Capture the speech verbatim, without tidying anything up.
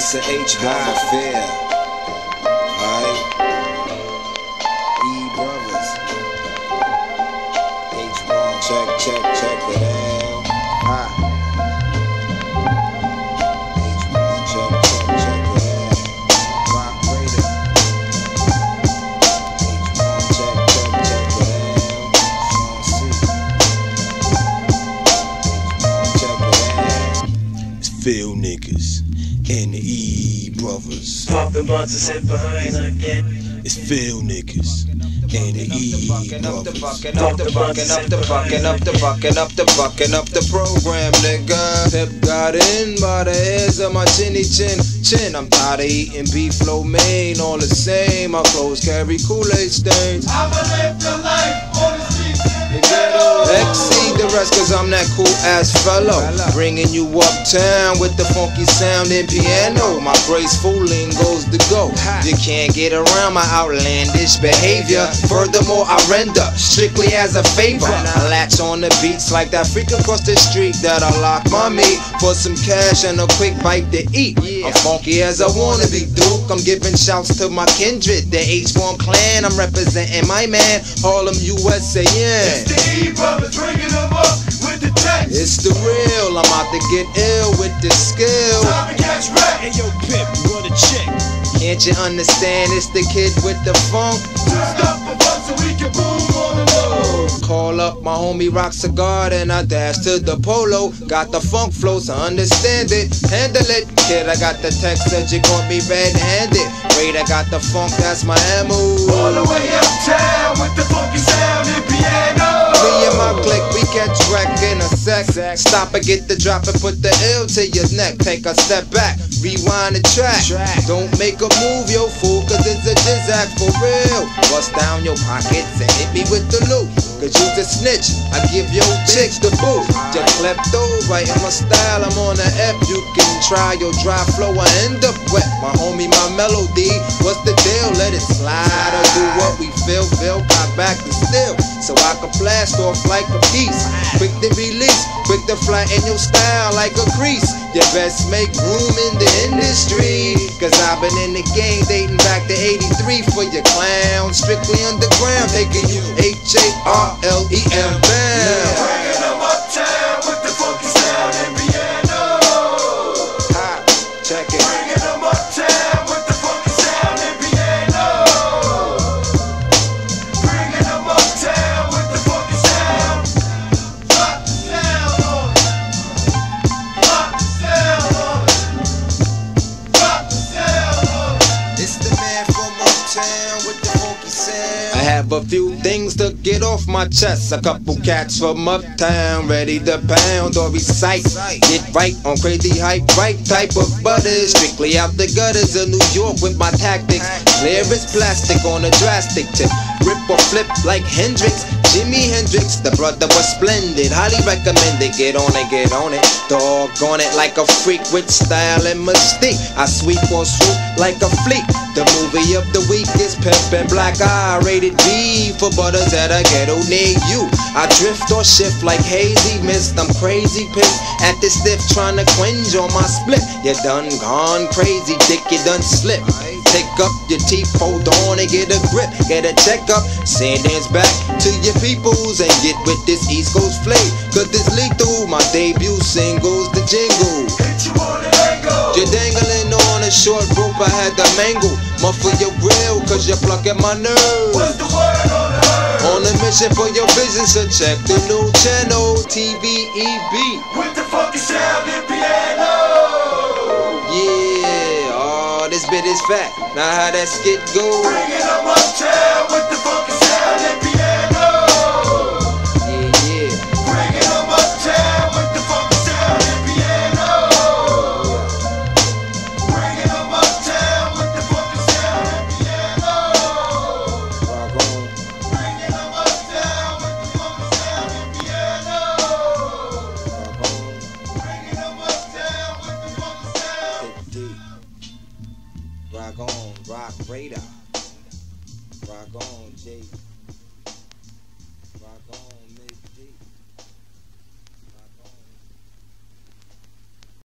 It's a H Bomb affair. Alright? E Brothers. H Bomb. Check, check, check it out. Ha. H Bomb. Check, check, check it out. Rock Raider. H Bomb. Check, check, check it out. Sean C. H Bomb. Check it out. It's Phil niggas and the E Brothers. Poppin' blunts and sit behind again. It's Phil niggas and the E Brothers. Up the bucking up the bucking up the bucking up the bucking up the bucking up the program, nigga. Pep got in by the hairs of my chinny chin chin. I'm tired of eating beef lo mein, all the same. My clothes carry Kool-Aid stains. I'ma live the life on the streets. Exceed the rest cause I'm that cool ass fellow, bringing you uptown with the funky sound and piano. My graceful lingo's the go. You can't get around my outlandish behavior. Furthermore, I render strictly as a favor. I latch on the beats like that freak across the street that I lock my meat for some cash and a quick bite to eat. I'm funky as I wanna be, Duke. I'm giving shouts to my kindred, the H Bomb clan. I'm representing my man, Harlem, U S A. It's the E Brothers bringing them up with the text. It's the real, I'm out to get ill with the skill. Time to catch wreck. Hey yo, Pip, you wanna check? Can't you understand? It's the kid with the funk. Two stuff for fun so we can boom on the low. Call up my homie Rock Cigar and I dash to the polo. Got the funk flow, so understand it, handle it. Kid, I got the text that you gon' be red-handed. Raid, I got the funk, that's my ammo. All the way uptown with the funky sound and piano. Me and my clique, we catch wreck in a sec. Stop and get the drop and put the L to your neck. Take a step back, rewind the track. Don't make a move, yo fool, cause it's a jizz act for real. Bust down your pockets and hit me with the loot. Cause you's a snitch, I give your chicks the boot. Your klepto, right in my style, I'm on the F. You can try your dry flow, I end up wet. My homie, my melody, what's the deal? Let it slide or do what we feel. Feel, got back to still, so I can blast off like a piece. Quick to release, quick to flatten your style like a crease. You best make room in the industry, cause I've been in the game dating back to eighty-three for your clown. Strictly underground, taking you H A R L E M down. Bringing them uptown with the funky sound and piano. Ha, check it. Bringing them uptown with the funky sound and piano. Bringing them uptown with the funky sound. Drop the sound on it. Drop the sound on it. Drop the sound on it. It's the man from uptown with the funky sound. I have a few things to get off my chest. A couple cats from uptown ready to pound or recite. Get right on crazy hype, right type of butter. Strictly out the gutters of New York with my tactics. Clear as plastic on a drastic tip. Rip or flip like Hendrix. Jimi Hendrix, the brother was splendid. Highly recommended. Get on it, get on it. Doggone it like a freak with style and mystique. I sweep or swoop like a fleet. The movie of the week is Pimp and Black Eye. Rated B for butters at a ghetto near you. I drift or shift like hazy mist. I'm crazy pissed at this stiff trying to quench on my split. You done gone crazy, dick, you done slip. Pick up your teeth, hold on and get a grip. Get a checkup, send dance back to your peoples and get with this East Coast flavor. Cause this lethal, my debut single's the jingle. Hit you on the angle. You're dangling on a short rope, I had to mangle. Muffle your grill, cause you're plucking my nerves. What's the word on the herd? On a mission for your vision, so check the new channel, T V E B. With the funky sound and piano. Yeah, oh, this bit is fat. Now how that skit go? Bringing them uptown with the funky sound and piano. Yeah, yeah. Bringing them uptown with the funky sound and piano. Bringing them uptown with the funky sound and piano. Rock on. Bringing them uptown with the funky sound and piano. Rock on. Bringing them uptown with the funky sound. Hit deep. Rock on, rock radar. Rock on, J.